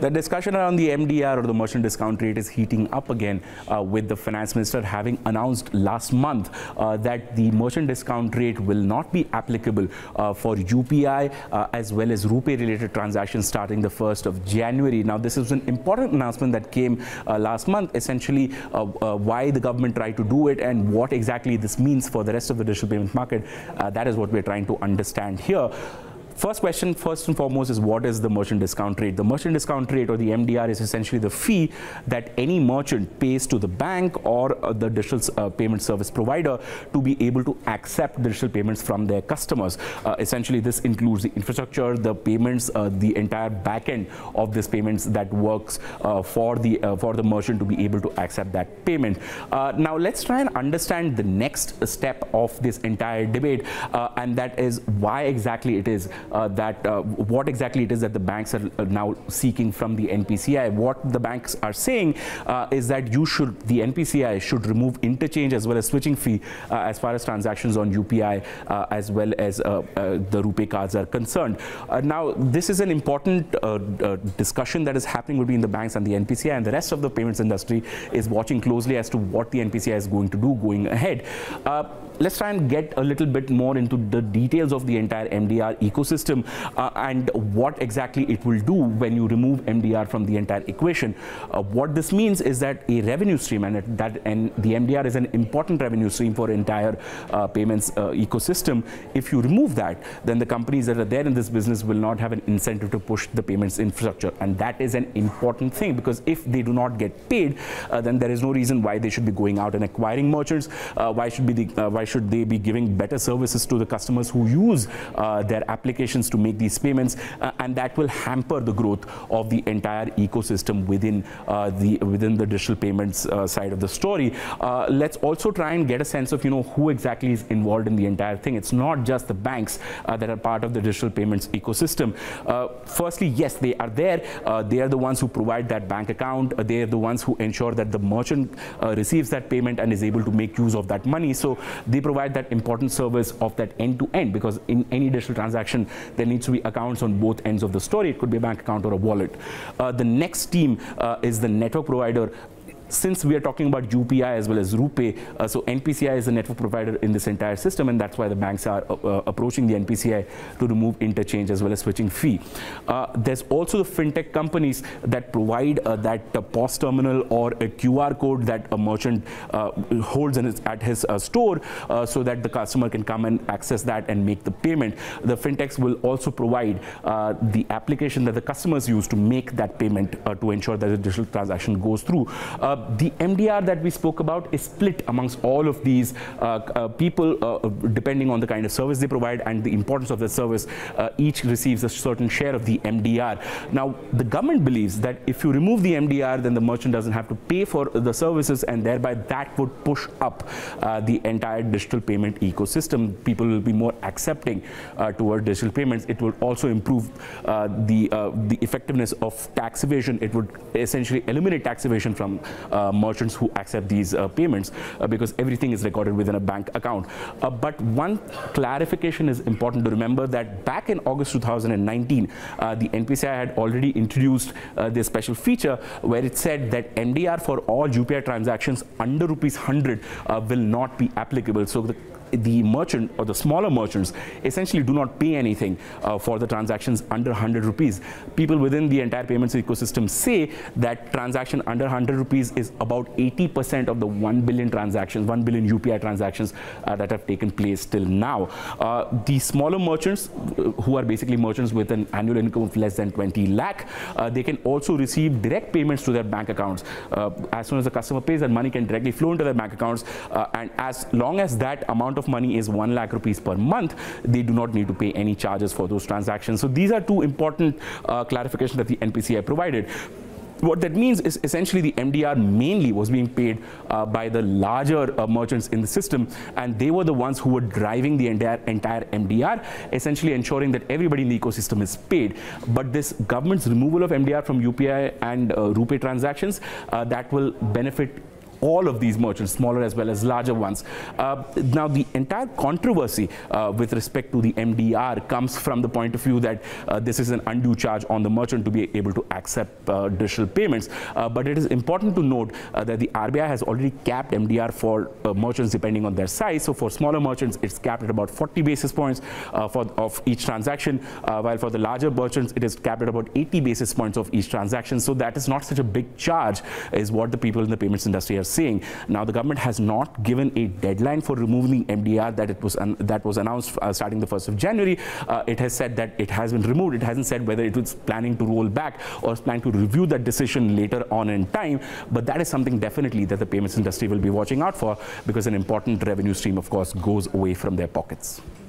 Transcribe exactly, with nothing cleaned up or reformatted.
The discussion around the M D R, or the merchant discount rate, is heating up again, uh, with the finance minister having announced last month uh, that the merchant discount rate will not be applicable uh, for U P I uh, as well as RuPay related transactions starting the first of January. Now, this is an important announcement that came uh, last month, essentially uh, uh, why the government tried to do it and what exactly this means for the rest of the digital payment market. Uh, that is what we're trying to understand here. First question, first and foremost, is what is the merchant discount rate? The merchant discount rate, or the M D R, is essentially the fee that any merchant pays to the bank or uh, the digital uh, payment service provider to be able to accept digital payments from their customers. Uh, essentially, this includes the infrastructure, the payments, uh, the entire back end of this payments that works uh, for the uh, for the merchant to be able to accept that payment. Uh, now, let's try and understand the next step of this entire debate, uh, and that is why exactly it is. Uh, that uh, what exactly it is that the banks are uh, now seeking from the N P C I. What the banks are saying uh, is that you should, the N P C I should remove interchange as well as switching fee uh, as far as transactions on U P I uh, as well as uh, uh, the RuPay cards are concerned. Uh, now, this is an important uh, uh, discussion that is happening between the banks and the N P C I, and the rest of the payments industry is watching closely as to what the N P C I is going to do going ahead. Uh, let's try and get a little bit more into the details of the entire M D R ecosystem uh, and what exactly it will do when you remove M D R from the entire equation. Uh, what this means is that a revenue stream, and it, that and the M D R is an important revenue stream for entire uh, payments uh, ecosystem. If you remove that, then the companies that are there in this business will not have an incentive to push the payments infrastructure, and that is an important thing, because if they do not get paid, uh, then there is no reason why they should be going out and acquiring merchants. Uh, why should be the uh, why should they be giving better services to the customers who use uh, their applications to make these payments, uh, and that will hamper the growth of the entire ecosystem within uh, the within the digital payments uh, side of the story. Uh, let's also try and get a sense of you know who exactly is involved in the entire thing. It's not just the banks uh, that are part of the digital payments ecosystem. Uh, firstly, yes, they are there. Uh, they are the ones who provide that bank account. Uh, they are the ones who ensure that the merchant uh, receives that payment and is able to make use of that money. So they provide that important service of that end-to-end, because in any digital transaction there needs to be accounts on both ends of the story. It could be a bank account or a wallet. Uh, the next team uh, is the network provider. Since we are talking about U P I as well as RuPay, uh, so N P C I is the network provider in this entire system, and that's why the banks are uh, uh, approaching the N P C I to remove interchange as well as switching fee. Uh, there's also the fintech companies that provide uh, that uh, P O S terminal or a Q R code that a merchant uh, holds in his, at his uh, store, uh, so that the customer can come and access that and make the payment. The fintechs will also provide uh, the application that the customers use to make that payment uh, to ensure that the digital transaction goes through. Uh, The M D R that we spoke about is split amongst all of these uh, uh, people, uh, depending on the kind of service they provide and the importance of the service. Uh, each receives a certain share of the M D R. Now, the government believes that if you remove the M D R, then the merchant doesn't have to pay for the services, and thereby that would push up uh, the entire digital payment ecosystem. People will be more accepting uh, toward digital payments. It will also improve uh, the uh, the effectiveness of tax evasion. It would essentially eliminate tax evasion from Uh, merchants who accept these uh, payments, uh, because everything is recorded within a bank account. Uh, but one clarification is important to remember, that back in August two thousand nineteen, uh, the N P C I had already introduced uh, this special feature where it said that M D R for all U P I transactions under rupees one hundred uh, will not be applicable. So the the merchant or the smaller merchants essentially do not pay anything uh, for the transactions under one hundred rupees. People within the entire payments ecosystem say that transaction under one hundred rupees is about eighty percent of the one billion transactions, one billion U P I transactions uh, that have taken place till now. Uh, the smaller merchants, uh, who are basically merchants with an annual income of less than twenty lakh, uh, they can also receive direct payments to their bank accounts. Uh, as soon as the customer pays, that money can directly flow into their bank accounts, uh, and as long as that amount of money is one lakh rupees per month, they do not need to pay any charges for those transactions. So these are two important uh, clarifications that the N P C I provided. What that means is essentially the M D R mainly was being paid uh, by the larger uh, merchants in the system, and they were the ones who were driving the entire, entire M D R, essentially ensuring that everybody in the ecosystem is paid. But this government's removal of M D R from U P I and uh, RuPay transactions, uh, that will benefit all of these merchants, smaller as well as larger ones. Uh, now, the entire controversy uh, with respect to the M D R comes from the point of view that uh, this is an undue charge on the merchant to be able to accept uh, digital payments. Uh, but it is important to note uh, that the R B I has already capped M D R for uh, merchants depending on their size. So for smaller merchants, it's capped at about forty basis points uh, for of each transaction, uh, while for the larger merchants, it is capped at about eighty basis points of each transaction. So that is not such a big charge, is what the people in the payments industry are saying. Now, the government has not given a deadline for removing M D R that it was that was announced uh, starting the first of January. Uh, it has said that it has been removed. It hasn't said whether it was planning to roll back or is planning to review that decision later on in time. But that is something definitely that the payments industry will be watching out for, because an important revenue stream, of course, goes away from their pockets.